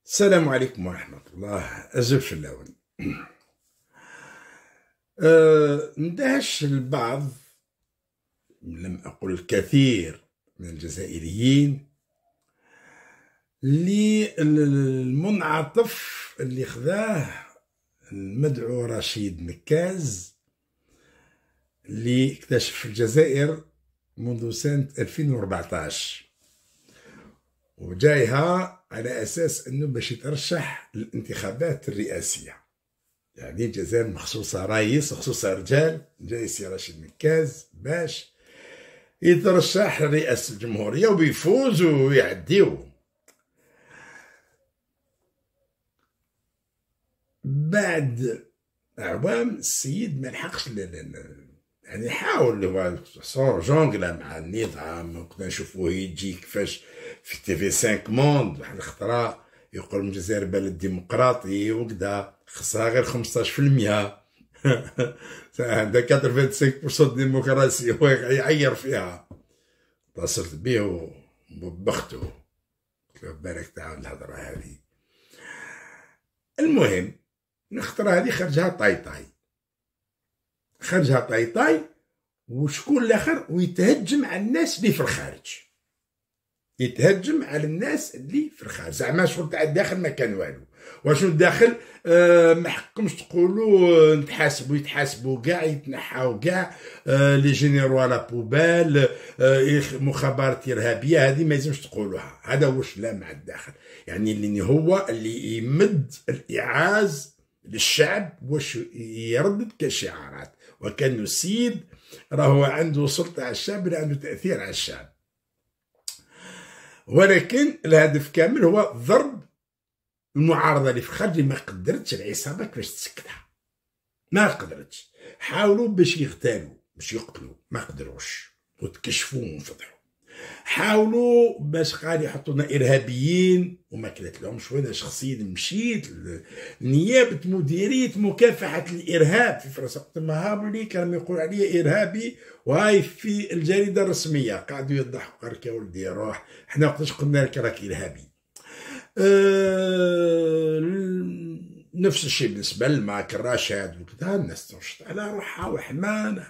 السلام عليكم ورحمة الله. أجب في اللون. ندهش البعض، لم أقل الكثير، من الجزائريين للمنعطف اللي خذاه المدعو رشيد نكاز، اللي اكتشف الجزائر منذ سنة 2014 وجايها على أساس أنه باش يترشح للانتخابات الرئاسية. يعني الجزائر مخصوصة رايس وخصوصة رجال، جاي سي رشيد نكاز باش يترشح لرئاسة الجمهورية وبيفوز ويعديو. بعد أعوام السيد ما لحقش، يعني حاول هو صار جونغلا مع النظام، وكنا نشوفوه يجي كيفاش في تي في 5 موند واحد الخطرة يقول الجزائر بلد ديمقراطي وكذا، خصها غير 15%. عندها 85% ديمقراطية هو يعير فيها. اتصلت بيه وبختو، قلت له بالك تعاود الهضرة هذه. المهم الخطرة هذه خرجها طاي وشكون الاخر، ويتهجم على الناس اللي في الخارج، يتهجم على الناس اللي في الخارج. زعما شغل تاع الداخل ما كان والو، واشنو الداخل ما حقكمش تقولوا نتحاسبوا، يتحاسبوا كاع، يتنحاو كاع لي جينيرو على بوبال، مخابرات ارهابيه هذه ما يلزمش تقولوها. هذا واش لا مع الداخل، يعني اللي هو اللي يمد الايعاز للشعب واش يردد كشعارات، وكان السيد راهو عنده سلطه على الشعب، عنده تاثير على الشعب، ولكن الهدف كامل هو ضرب المعارضه اللي في الخارج اللي ما قدرتش العصابه كيفاش تسكتها، ما قدرتش. حاولوا باش يغتالوا باش يقتلوا، ما قدروش وتكشفوا وانفضحوا. حاولوا باش قال يحطوا لنا ارهابيين وما كلت لهمش. وانا شخصيا مشيت لنيابه مديريه مكافحه الارهاب في فرنسا، قلت لهم ها بلي كانوا يقولوا عليا ارهابي، وهاي في الجريده الرسميه قعدوا يضحكوا، قال لك يا ولدي روح، حنا وقتاش قلنا لك راك ارهابي. نفس الشيء بالنسبه لماك الرشاد وكذا، الناس تنشط على روحها وحمانه.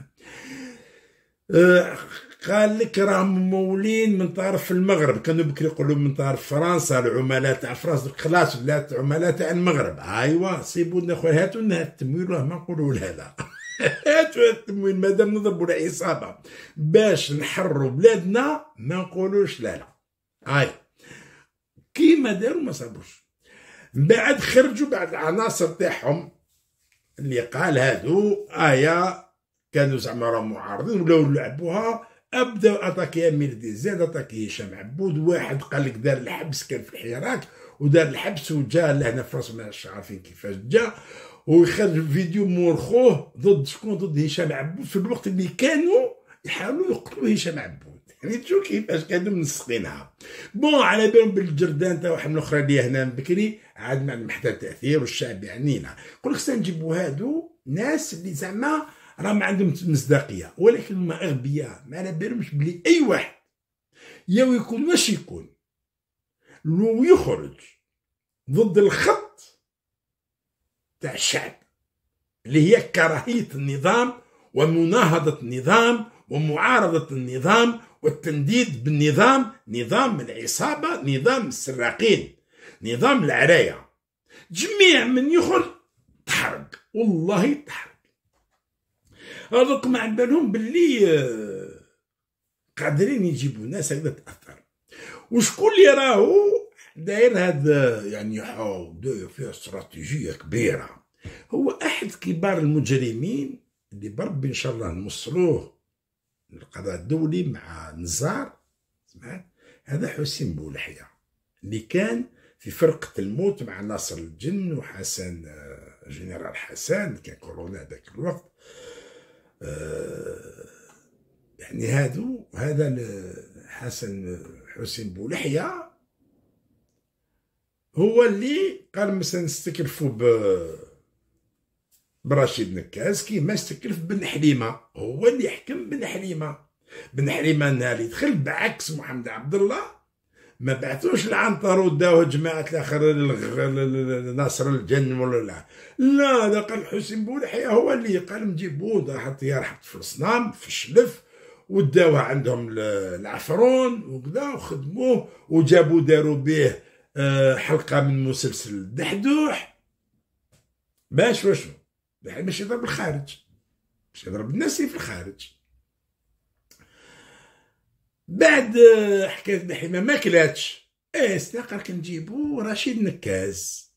قال لك راهم مولين من طرف المغرب، كانوا بكري يقولوا من طرف فرنسا، العملاء تاع فرنسا خلاص ولات عملاء تاع المغرب. ايوا سيبوا لنا خويا، هاتوا لنا التمويل، راه ما نقولوا لا هاتوا التمويل، مادام نضربوا العصابه باش نحرروا بلادنا ما نقولوش لا. هاي كيما داروا ما صابوش. من بعد خرجوا بعد العناصر تاعهم اللي قال هادو كانوا زعما راهم معارضين ولاو لعبوها، ابداو اتاكي امير ديزاد، اتاكي هشام عبود. واحد قال لك دار الحبس، كان في الحراك ودار الحبس وجا لهنا في فرنسا، ماش عارفين كيفاش جا، ويخرج فيديو مورخوه ضد شكون، ضد هشام عبود، في الوقت اللي كانوا يحاولوا يقتلوا هشام عبود. يعني تشوف كيفاش كانوا منسقينها. بون على بالهم بالجردان تاع واحد الاخرى اللي هنا بكري عاد ما عندهم حتى تاثير، والشعب يعنينا. يقول لك سنجيبوا هادو ناس اللي زعما راه ما عندهم مصداقيه، ولكن هما اغبياء، ما على بالهمش بلي اي واحد يا يكون واش يكون لو يخرج ضد الخط تاع الشعب اللي هي كراهيه النظام ومناهضه النظام ومعارضه النظام والتنديد بالنظام، نظام العصابه، نظام السراقين، نظام العرايه. جميع من يخرج تحرق، والله تحرق. هذوك ما على بالهم باللي قادرين يجيبوا ناس هكذا تاثر. وشكون اللي راهو داير هذا، يعني داير فيها استراتيجيه كبيره، هو احد كبار المجرمين اللي بربي ان شاء الله نوصلوه للقضاء الدولي مع نزار. سمعت هذا حسين بولحية اللي كان في فرقه الموت مع ناصر الجن وحسن، جنرال حسن كان كورونا ذاك الوقت. يعني هذا حسين بولحية هو اللي قال مثلا نستكلفوا برشيد نكاز كيما استكلف بن حليمه، هو اللي يحكم بن حليمه. بن حليمه نهار يدخل بعكس محمد عبد الله ما بعثوش العنتر وداوه جماعة الآخر ناصر الجن ولا لا. لا، هذا قال حسين بولحية هو اللي قال نجيبوه، دا حط يرحط في الصنام في الشلف، وداوه عندهم العفرون وكذا وخدموه، وجابوا داروا به حلقة من مسلسل دحدوح باش وشو باش يضرب الخارج، باش يضرب الناس في الخارج. بعد حكاية دحيمة ما كلاتش، قال كنجيبو رشيد نكاز.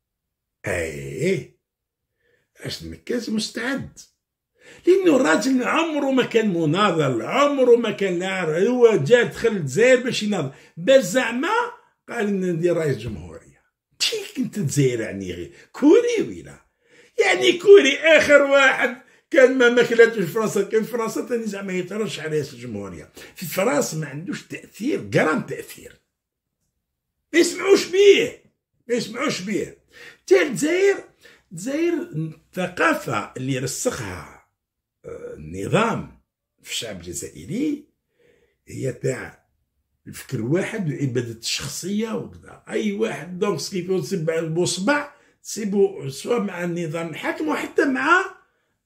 رشيد نكاز مستعد، لانه الراجل عمره ما كان مناضل، عمره ما كان نار، هو جا دخل الجزائر باش يناضل، باش زعما قال ندير رئيس جمهوريه. تيك انت الجزائر يعني غير كوري ولا يعني كوري اخر واحد كان ما كلاتوش في فرنسا، كان في فرنسا ثاني زعما يترشح على رئيس الجمهوريه. في فرنسا ما عندوش تاثير، جرام تاثير، ما يسمعوش بيه، ما يسمعوش بيه. تا الجزائر الثقافه اللي رسخها النظام في الشعب الجزائري هي تاع الفكر الواحد والعبادة الشخصية وكذا. أي واحد دونك كيف يصيب بصبع تسيبو سواء مع النظام الحاكم وحتى مع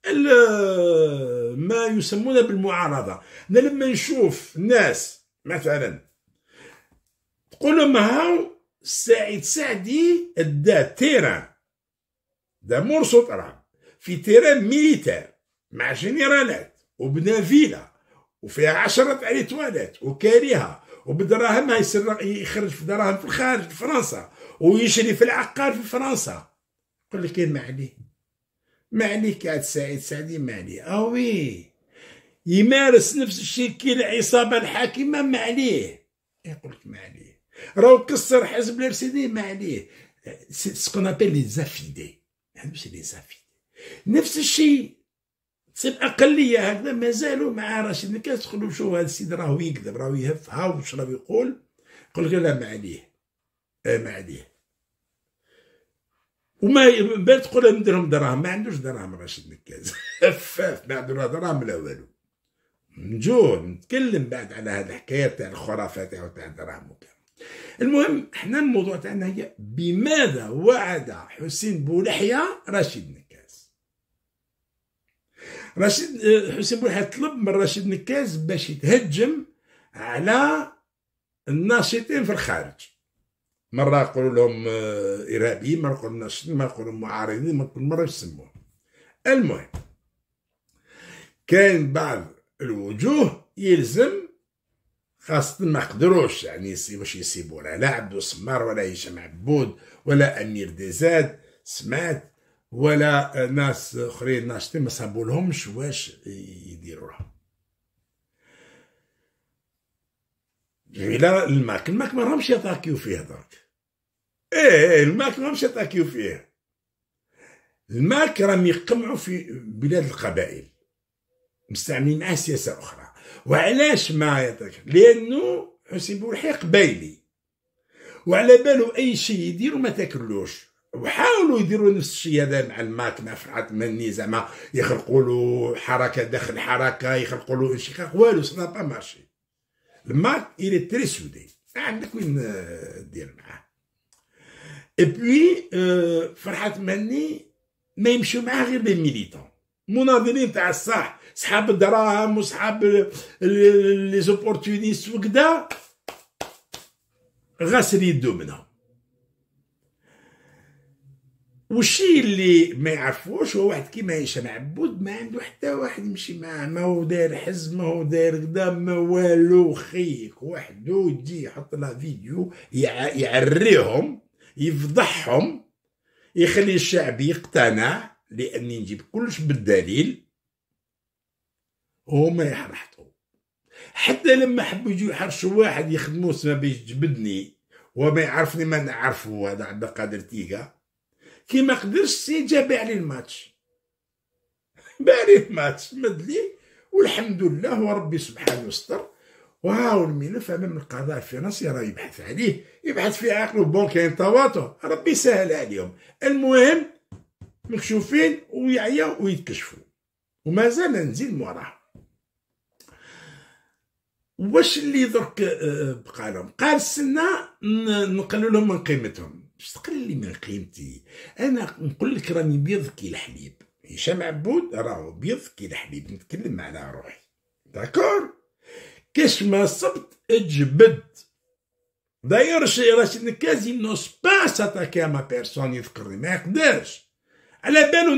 ما يسمونه بالمعارضة. أنا لما نشوف الناس مثلا تقول لهم هاو السعيد سعدي دا تيران دا مرصد راه في تيران ميليتير مع جنرالات وبنى فيلا وفيها 10 تواليت وكارهه وبدراهم يخرج في دراهم في الخارج في فرنسا ويشري في العقار في فرنسا. يقول لك ما عليه كاع سعيد سعدي ما عليه. اوي يمارس نفس الشيء كي العصابه الحاكمه ما عليه. يقول لك ما عليه. راهو كسر حزب الارسيدي ما عليه. سكون ابل لي زافيدي، يعني ماشي لي زافيدي. نفس الشيء تصيب اقليه هكذا مازالوا مع رشيد نكاس. تقولوا شو هذا السيد راهو يكذب راهو يهف، ها واش راهو يقول لك لا ما عليه ما عليه. وما بال تقول نديرهم دراهم، ما عندوش دراهم رشيد نكاس هفاف ما عنده دراهم لا والو. نجو نتكلم بعد على هذه الحكايه تاع الخرافات تاع الدراهم وكذا. المهم احنا الموضوع تاعنا هي بماذا وعد حسين بولحية رشيد نكاس. حسين بولحية طلب من رشيد نكاس باش يتهجم على الناشطين في الخارج. مرة يقولوا لهم إرهابيين، مرة يقولوا ناشطين، مرة يقولوا معارضين، كل مرة يسموهم. المهم كاين بعض الوجوه يلزم خاصة ما قدروش يعني باش يسيبوا لا عبد الصمار ولا هشام عبود ولا امير ديزاد سمعت ولا ناس اخرين ناشطين ما صابولهمش واش يديروها. الى الماك ما راهمش يطاكيو فيه درك. الماك ما راهمش يطاكيو فيه. الماك راهم يقمعوا في بلاد القبائل مستعملين معاه سياسة أخرى. وعلاش ما يطاك؟ لأنه حسين بولحية قبايلي وعلى بالو أي شيء يديروا ما تاكلوش. وحاولوا يديروا نفس الشيء هذا مع الماك مع فرحات مني زعما يخلقوا له حركة داخل حركة، يخلقوا له انشقاق والو سا با مارشي. الماك إلي تري سودي ما عندك وين دير معاه. إبوي فرحات مني ما يمشيو معاه غير لي ميليتون مناضلين تاع الصح، صحاب الدراهم وصحاب لي زوبورتونيست وكدا غاسل يدو منهم. والشي اللي ما يعرفوش هو واحد كيما هشام عبود ما عنده حتى واحد يمشي معاه، ما هو داير حزب، ما هو داير كدا، ما والو. خيك وحدو يجي يحط لها فيديو يعريهم يفضحهم يخلي الشعب يقتنع لاني نجيب كلش بالدليل. هما يحرحطوا حتى لما حبوا يجوا يحرشوا واحد يخدموه سما باش يجبدني وما يعرفني ما نعرفه هذا عبد القادر تيكا كي ما قدرش سي جا باع لي الماتش باع لي الماتش مدلي والحمد لله وربي سبحانه يستر. وهاو الملف امام القضاء الفرنسي راه يبحث عليه، يبحث في عقله بون كاين تواطؤ ربي يسهل عليهم. المهم مكشوفين ويعيا ويتكشفوا ومازال نزيد موراهم. واش اللي درك بقى لهم؟ قال السنة نقلوا لهم من قيمتهم. باش تقلل لي من قيمتي؟ انا نقول لك راني بيض كي الحليب. هشام عبود راهو بيض كي الحليب، نتكلم على روحي. داكور؟ كاش ما صبت اجبد. داير راشد نكازي نوس با ساتاكي ما بيرسون يذكرني، ما يقدرش. على بالو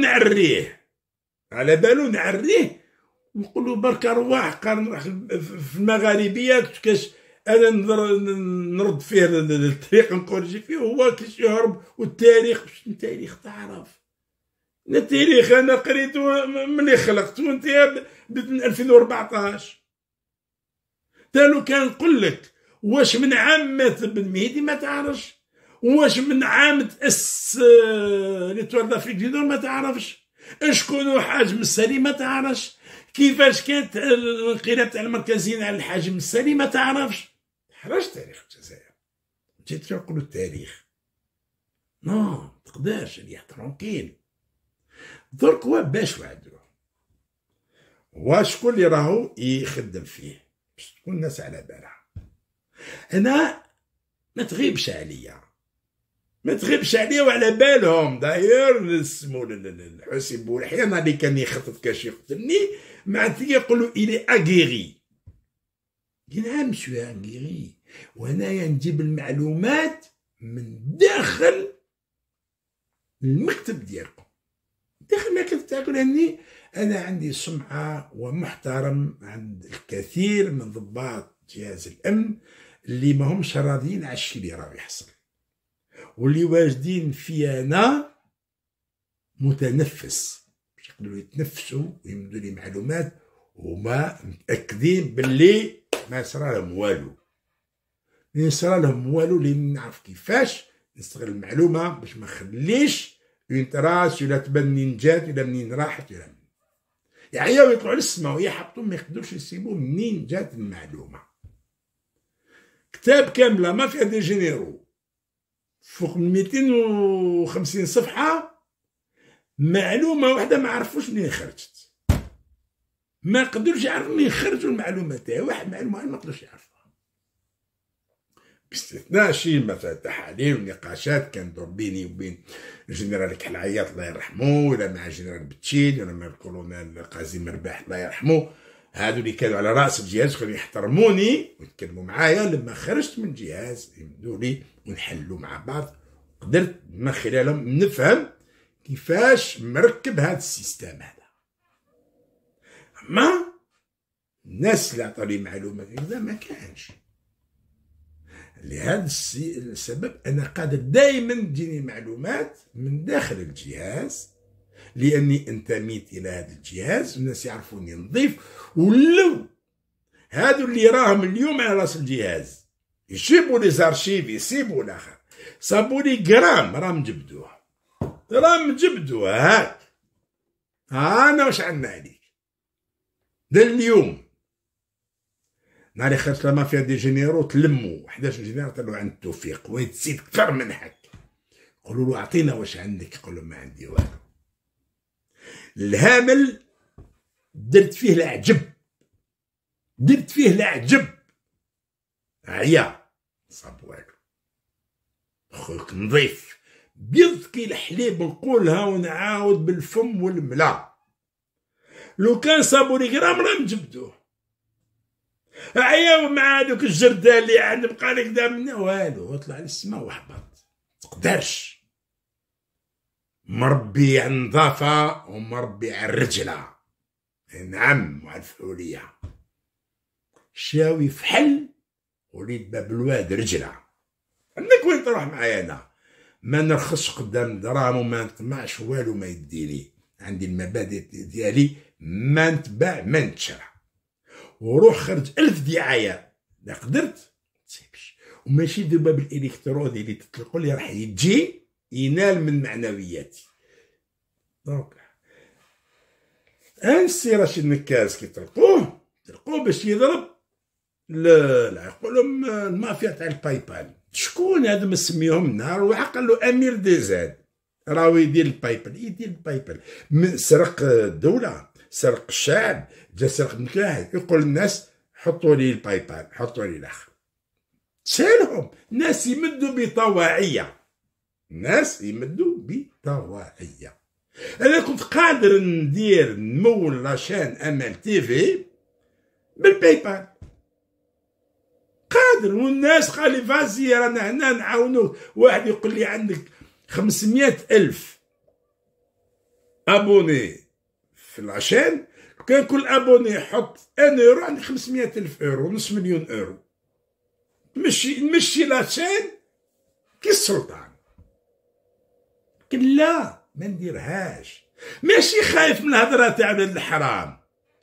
نعريه نقولوا برك رواح. قال نروح في المغاربيه كاش انا نرد فيه الطريق نكورجي فيه، هو كاش يهرب. والتاريخ باش التاريخ تعرف، التاريخ انا قريته ملي خلقت وانت ب 2014. تالو كان نقول لك واش من عامة بن مهدي ما تعرفش، واش من عامة ليتوال دافريك دي نور ما تعرفش، شكون حاج مسالي ما تعرفش، كيفاش كانت الانقلاب تاع المركزيين على الحاج مسالي ما تعرفش. حراش تاريخ الجزائر. جيت تقولوا التاريخ نو تقدرش ريح ترونكيل. درك هو باش وعدوه، وشكون اللي راهو يخدم فيه باش تكون الناس على بالها. انا ما تغيبش عليا وعلى بالهم. داير سمو الحسين بولحية اللي كان يخطط كاش يقتلني معناتها يقولوا الي اغيري. نعم شويه اغيري، وانايا نجيب المعلومات من داخل المكتب ديالكم، داخل المكتب تاعكم، لاني انا عندي سمعه ومحترم عند الكثير من ضباط جهاز الامن اللي ما همش راضيين على الشيء اللي راه يحصل، واللي واجدين في انا متنفس باش يقدروا يتنفسوا ويمدوا لي معلومات وما متاكدين باللي ما صرا لهم والو. اللي صرا لهم والو اللي نعرف كيفاش نستغل المعلومه باش ما نخليش اون تراس ولا تبان منين جات ولا منين راحت ولا منين. يعني يطلعوا للسما ويحبطوا ما يقدروش يسيبوا منين جات المعلومه. كتاب كامله ما فيها دي جينيرو فوق من 250 صفحه، معلومه واحده ما عرفوش منين خرجت، ما قدروش يعرفوا منين خرجوا المعلومه تاعي. واحد معلومه ما قدروش يعرفوها، باستثناء شي مثلا تحاليل ونقاشات كان دور بيني وبين الجنرال كحل عياط الله يرحمه، ولا مع الجنرال بتشيل، ولا مع الكولونيل قاسم مرباح الله يرحمه. هادو اللي كانوا على راس الجهاز كانوا يحترموني ويتكلموا معايا. لما خرجت من الجهاز يمدوا لي ونحلوا مع بعض، قدرت من خلالهم نفهم كيفاش مركب هذا السيستم هذا. اما الناس اللي عطوني معلومات هذا ما كانش. لهذا السبب انا قادر دائما تجيني معلومات من داخل الجهاز، لاني انتميت الى هذا الجهاز والناس يعرفوني نظيف. ولو هادو اللي راهم اليوم على راس الجهاز يشيبوا لي زارشيف يسيبوا الاخر، صابوا لي جرام راهم جبدوه هاك. انا واش عندنا عليك اليوم؟ نهار خرجت لما فيها دي جينيرو تلموا 11 جينيرو طلعوا عند توفيق ويتزيد اكثر من هك، يقولوا له اعطينا واش عندك، يقول لهم ما عندي والو. الهامل درت فيه العجب، عيا صاب والو. خوك نظيف بيض كي الحليب، نقولها ونعاود بالفم والملا. لو كان صابوا لي غرام راهم جبدوه. عيا مع هذوك الجردة اللي عند بقى لك دا منا والو، اطلع للسما وحبط. تقدرش. مربي على النظافة ومربي على الرجلة. نعم وعلى الفعولية. شاوي فحل وليد باب الواد رجلة. عندك وين تروح معايا انا؟ ما نرخصش قدام دراهم وما نطمعش والو ما يديني. عندي المبادئ ديالي، ما نتباع ما نتشرى. وروح خرج 1000 دعايه لا قدرت تسيبش. وماشي دابا بالالكتروني اللي تطلقوا لي راح يجي ينال من معنوياتي. دونك انسي رشيد نكاز كي تلقوه باش يضرب لا يقولهم المافيا تاع البايبال. شكون هذا ما سميهم نهار واحد قال له امير ديزاد راهو يدير البايبال، سرق الدوله، سرق الشعب، جا سرق نكاح. يقول الناس حطوا لي الباي بال، حطوا لي الاخر. سالهم ناس يمدوا بطواعيه، ناس يمدوا بطواعيه. انا كنت قادر ندير نمول لاشين امل تي في بالباي بال، قادر. والناس قال لي فازي رانا هنا نعاونوك. واحد يقول لي عندك 500,000 ابوني في العشان، كان كل ابوني يحط 1 يورو عندك 500,000 يورو، نص مليون يورو. نمشي لاشين كي السلطان. قال لا ما نديرهاش، ماشي خايف من الهضره تاع ولاد الحرام،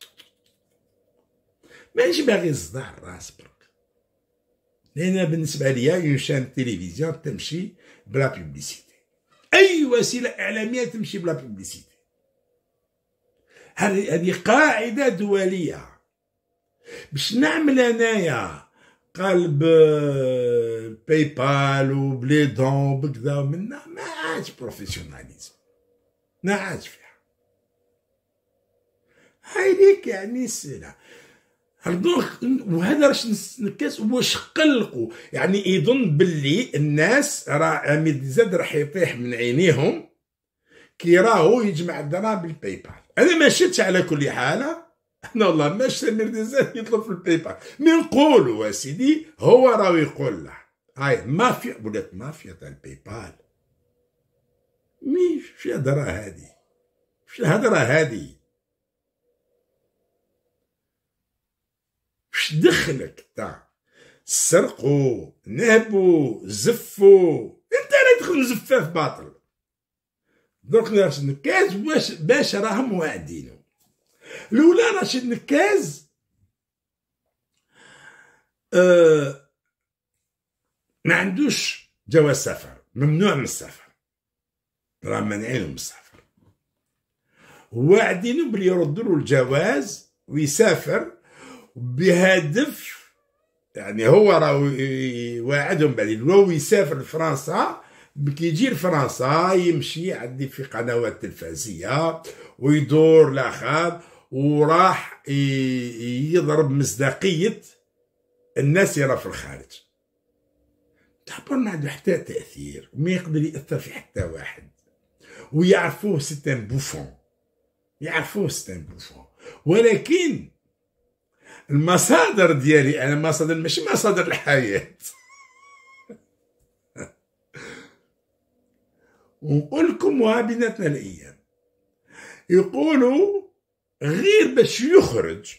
مانيش باغي نصدع الراس برك. لأن بالنسبة ليا اون شان تيليفزيون تمشي بلا بوبليسيتي، أي وسيلة إعلامية تمشي بلا بوبليسيتي. هذه قاعدة دولية. باش نعمل أنايا قلب باي بال وبلي دون بكذا ومنا، ما عادش بروفيسيوناليزم، ما عادش فيها. هاي ليك يعني السنة. وهذا راش نكاس واش قلقوا، يعني يظن باللي الناس راه امير زاد راح يطيح من عينيهم كي راهو يجمع الدراهم بالباي بال. انا ما شفتش على كل حال، انا والله ما شفت امير زاد يطلب في الباي بال. مي نقولوا اسيدي هو راهو يقول له هاي مافيا، ولات مافيا تاع الباي بال. مي شو الهضره هادي، شو الهضره هادي؟ وش دخلك تاع سرقوا نهبوا زفوا؟ انت اللي تدخل زفاف باطل. درك راشد نكاز باش راهم واعدينه. الاولى راشد نكاز ما عندوش جواز سفر، ممنوع من السفر، راه مانعينه من السفر. واعدينه بلي يردوا له الجواز ويسافر بهدف، يعني هو راه واعدهم بعدين لو يسافر لفرنسا، كي يجي لفرنسا يمشي يعدي في قنوات تلفزية ويدور لاخر، وراح يضرب مصداقية الناس اللي راه في الخارج. تعبر ما عنده حتى تأثير وما يقدر يأثر في حتى واحد، ويعرفوه ستان بوفون، يعرفوه ستان بوفون. ولكن المصادر ديالي انا مصادر ماشي مصادر الحياة. ونقول لكم وها بيناتنا الايام يقولوا غير باش يخرج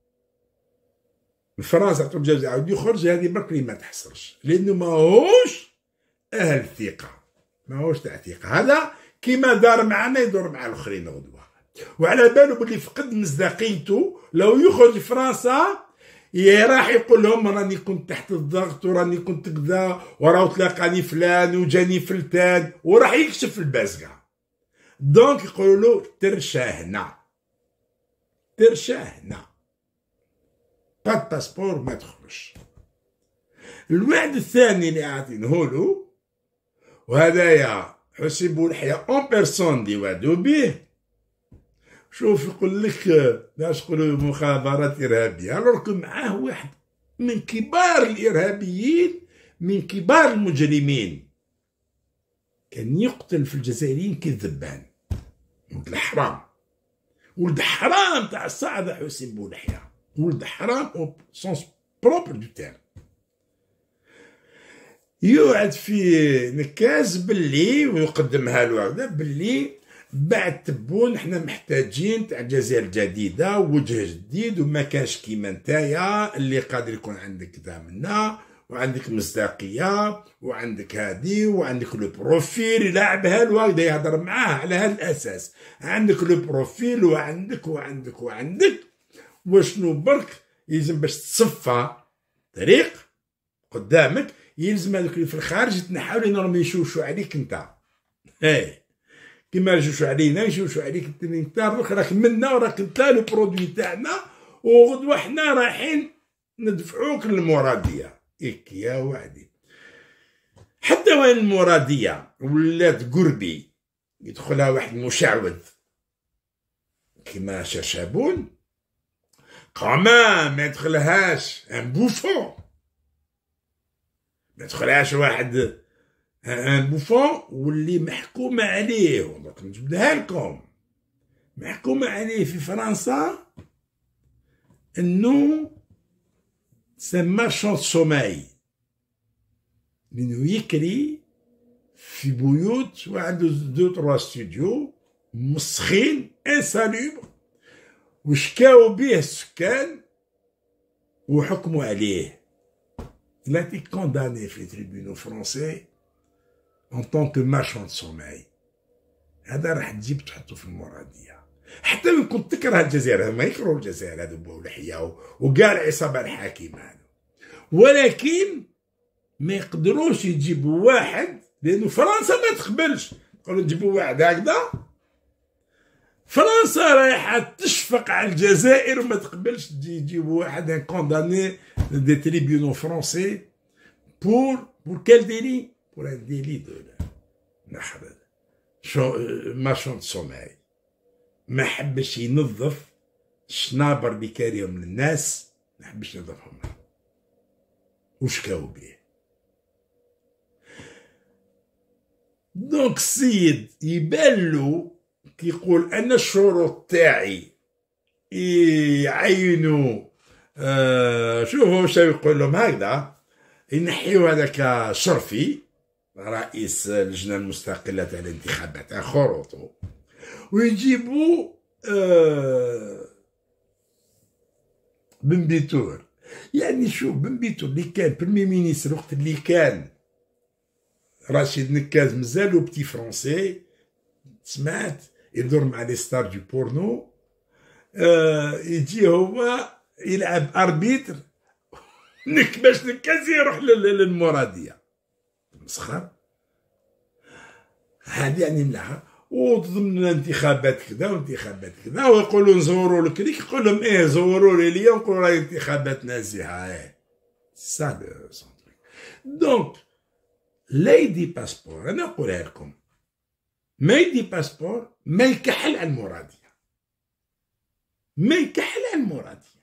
من فرنسا عطوا الجواز يعاود يخرج، هذه برك ما تحصلش، لانه ماهوش اهل ثقة، ماهوش تاع ثقة. هذا كيما دار معنا يدور مع الاخرين غدوة، وعلى بالو بلي فقد مصداقيته. لو يخرج فرنسا راح يقول لهم راني كنت تحت الضغط وراني كنت كذا وراه تلاقاني فلان وجاني فلتان، وراح يكشف البازقه. دونك يقولوا له ترشا هنا، ترشا هنا، باد باسبور ما تخرج. الوعد الثاني اللي عاطينهولو، وهذايا حسين بولحية اون بيرسون اللي وعدوا به، شوف يقول لك باش يقولوا مخابرات ارهابيه، راكم معاه واحد من كبار الارهابيين، من كبار المجرمين، كان يقتل في الجزائريين كالذبان. ولد الحرام، ولد حرام تاع الصعدة حسين بولحية، ولد حرام او سونس بروبر دو تيرم. يوعد في نكاز باللي ويقدمها الوعده باللي بعد تبون حنا محتاجين تاع جزائر جديده ووجه جديد، وما كانش كيما نتايا اللي قادر يكون عندك كذا منا وعندك مصداقيه وعندك هادي وعندك لو بروفيل. يلعبها الوالده يهضر معاه على هذا الاساس، عندك لو بروفيل وعندك وعندك وعندك وشنو برك يلزم باش تصفى طريق قدامك. يلزم هذوك اللي في الخارج يتنحاو لنا راهم يشوشوا عليك انت، كيما يشوشوا علينا يشوشوا عليك انت راك منا وراك انت لو برودوي تاعنا، وغدوه حنا رايحين ندفعوك للمراديه. إيك يا وعدي، حتى وين المراديه ولات قربي يدخلها واحد مشعوذ كيما شاشابون، كمان ما يدخلهاش ان بوفون، ما يدخلهاش واحد ان بوفون واللي محكومة عليه. دونك نجبدها لكم، محكومة عليه في فرنسا انه سي مارشون سوماي، لانه يكري في بيوت وعنده 2-3 ستوديو مسخين انسالوبر، وشكاو به السكان وحكموا عليه. Il a été condamné في tribunaux français en tant que marchand de sommeil. هذا راح تجيب تحطه في المرادية. حتى وين كنت تكره الجزائر، ما يكرهوا الجزائر هذو بولحية وكاع العصابة الحاكمة هذو، ولكن ما يقدروش يجيبوا واحد، لأنه فرنسا ما تقبلش. يقولوا نجيبوا واحد هكذا، فرنسا رايحة تشفق على الجزائر وما تقبلش يجيبوا واحد كونداني دي تريبيونو فرونسي بور كال ديلي؟ بور ان ديلي دو نحرد مارشون دو سوماي. ما حبش ينظف الشنابر اللي كاريهم للناس، ما حبش ينظفهم وشكاو بيه. دونك السيد يبالو كيقول انا الشروط تاعي يعينوا شوفوا واش يقول لهم هكذا، ينحيو هذاك شرفي رئيس اللجنه المستقله تاع الانتخابات خروطو، ويجيبوا بن بيتور. يعني شوف بن بيتور اللي كان برمي مينيستر وقت اللي كان رشيد نكاز مازالو بتي فرونسي، سمعت يدور مع لي ستار دو بورنو، يجي هو يلعب اربيتر باش نكاز يروح للمرادية. مسخر هذه يعني ملاحة. وضمن الانتخابات كذا وانتخابات كذا، ويقولوا نزوروا الكريك، يقول لهم ايه زوروا لي اليوم، نقولوا راهي انتخابات نازحة. ايه سا لو سونتريك. دونك لا يدي باسبور، انا نقولها لكم، ما يدي باسبور، ما يكحل على المرادية، ما يكحل على المرادية.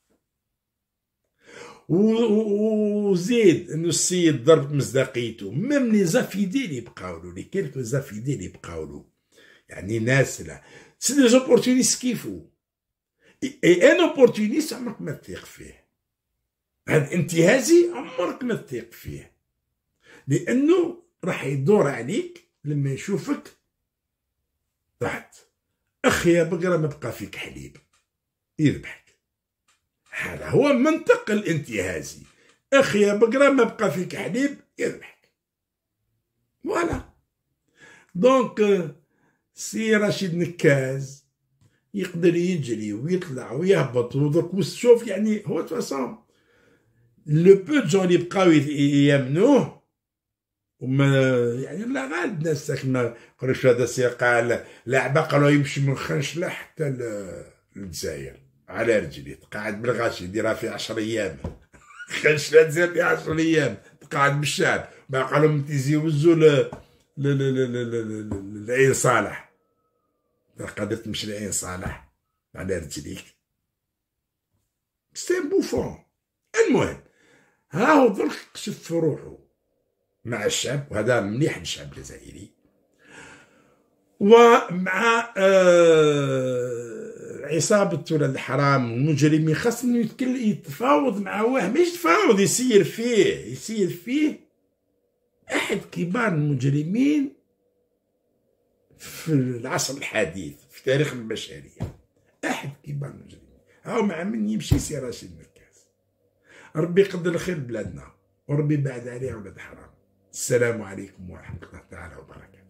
وزيد انه السيد ضرب مصداقيته، ميم لي زافيدي اللي بقاولو، لي كيلكو زافيدي اللي بقاولو، يعني ناس لا سي دي زوبورتونيست كيفو. اي ان اوبورتونيست عمرك ما تثيق فيه، هذا انتهازي عمرك ما تثيق فيه، لانه راح يدور عليك لما يشوفك تحت اخ يا بقرة ما بقى فيك حليب يذبحك. هذا هو منطق الانتهازي، اخ يا بقرة ما بقى فيك حليب يذبحك. فوالا. دونك سي رشيد نكاز يقدر يجري ويطلع ويهبط ودرك وشوف، يعني هو تفاصيل لو بو جون اللي بقاو يامنوه، وما يعني لا غالب الناس ساكنه قالوش هذا سي قال لعبه، قالوا يمشي من خنشله حتى للجزائر على رجليه، تقعد بالغاشي يديرها في 10 ايام خنشله تزيد في 10 ايام، تقعد بالشعب. ما قالوا تيزيوزوا لعين صالح، قادر تمشي لعين صالح على رجليك. سي بوفون. المهم ها هو درك كشف في روحو مع الشعب، وهذا مليح للشعب الجزائري، ومع عصابة ولاد الحرام والمجرمين. خاص انه يتفاوض مع واحد، مش يتفاوض، يسير فيه احد كبار المجرمين في العصر الحديث في تاريخ البشرية، احد كبار المجرمين. هاو مع من يمشي سي رشيد نكاز. ربي يقدر الخير بلادنا، وربي يبعد عليه ولاد الحرام. السلام عليكم ورحمة الله تعالى وبركاته.